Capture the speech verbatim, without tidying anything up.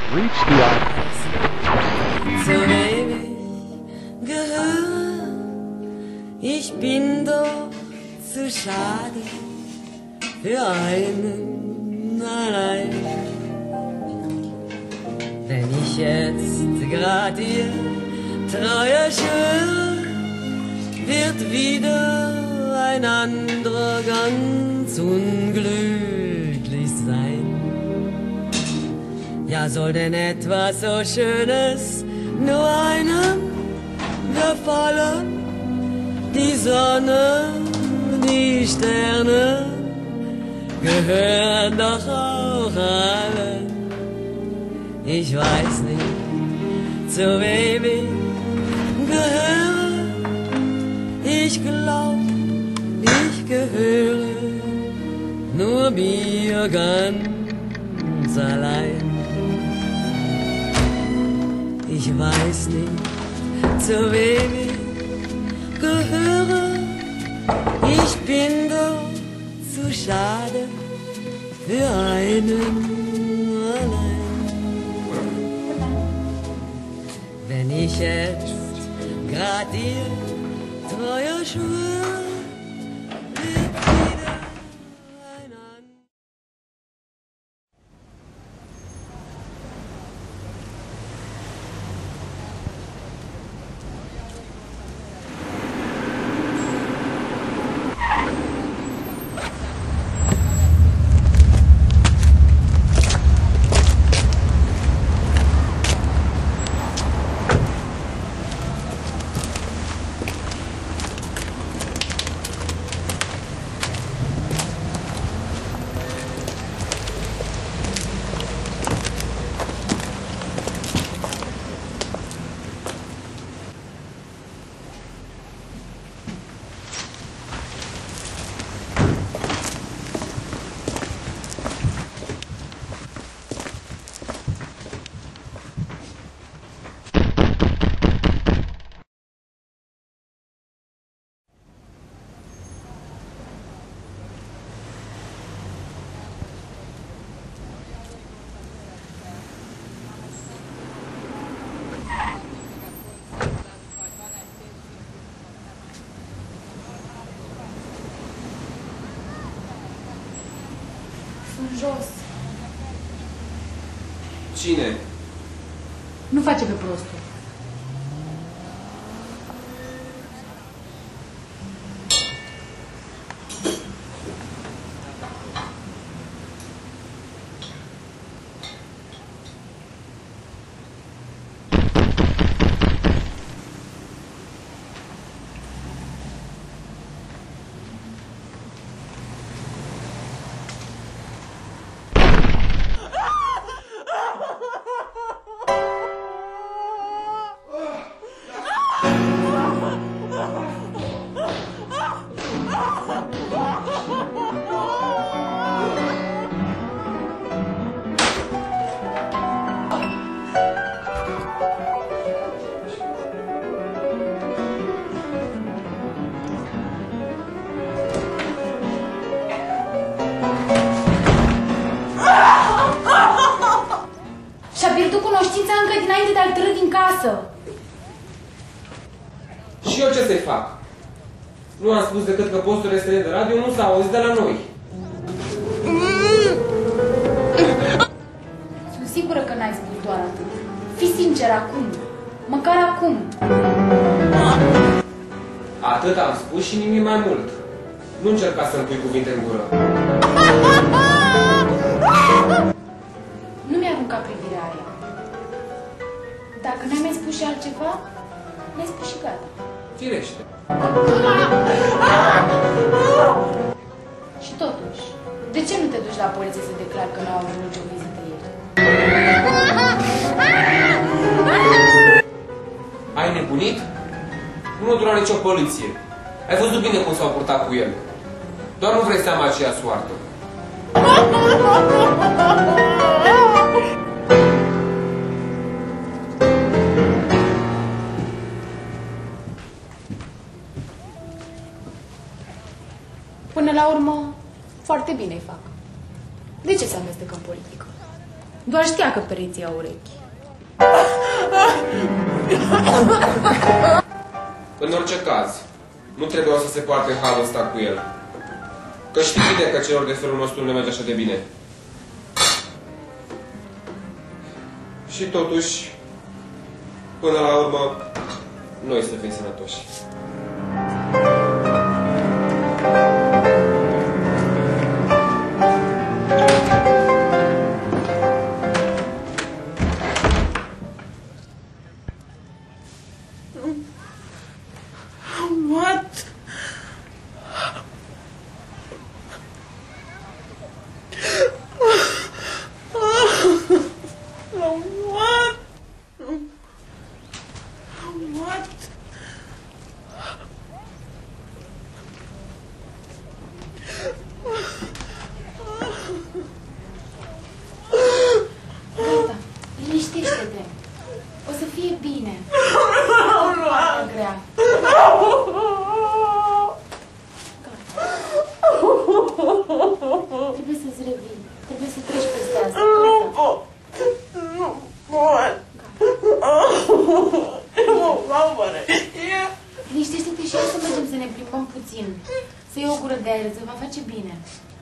reached the island. Zu wenig gehören, ich bin doch zu schade für einen allein. Wenn ich jetzt grad dir Treue schwöre, wird wieder ein anderer ganz unglücklich sein. Ja, soll denn etwas so Schönes nur einem gefallen? Die Sonne, die Sterne gehören doch auch allen. Ich weiß nicht, zu wem ich gehöre. Ich glaub, ich gehöre nur mir ganz allein. Ich weiß nicht, zu wem ich gehöre. Ich bin doch zu schade für einen allein. Wenn ich jetzt grad dir Treue schwöre, wird wieder ein anderer. Sunt jos. Cine? Nu face pe prostul. Și-a pierdut cunoștința încă dinainte de a-l târî din casă. Și eu ce să-i fac? Nu am spus decât că posturile străine de radio nu s-au auzit de la noi. Sunt sigură că n-ai spus doar atât. Fii sincer acum. Măcar acum. Atât am spus și nimic mai mult. Nu încerca să-mi pui cuvinte în gură. Nu mi-a aruncat privirea aia. Dacă n-ai mai spus și altceva, mi-ai spus și gata. Firește. Și totuși, de ce nu te duci la poliție să declari că nu au avut nicio vizită ieri? Ai nebunit? Nu mă dura nicio poliție. Ai văzut bine cum s-au purtat cu el. Doar nu vrei să am aceea soartă. Până la urmă, foarte bine îi fac. De ce să amestec în politică? Doar știa că pereții au urechi. În orice caz, nu trebuia să se poarte în halul ăsta cu el. Că știi bine că celor de felul nostru nu le merge așa de bine. Și totuși, până la urmă, noi să fim sănătoși. What? What? What? Gata, liniștește-te. O să fie bine. Nu grea. Trebuie să-ți revii. Trebuie să treci peste asta. Nu pot. Nu pot. Nu pot. Liniștește-te și hai să mergem să ne plimbăm puțin. Să iei o gură de aer, îți va face bine.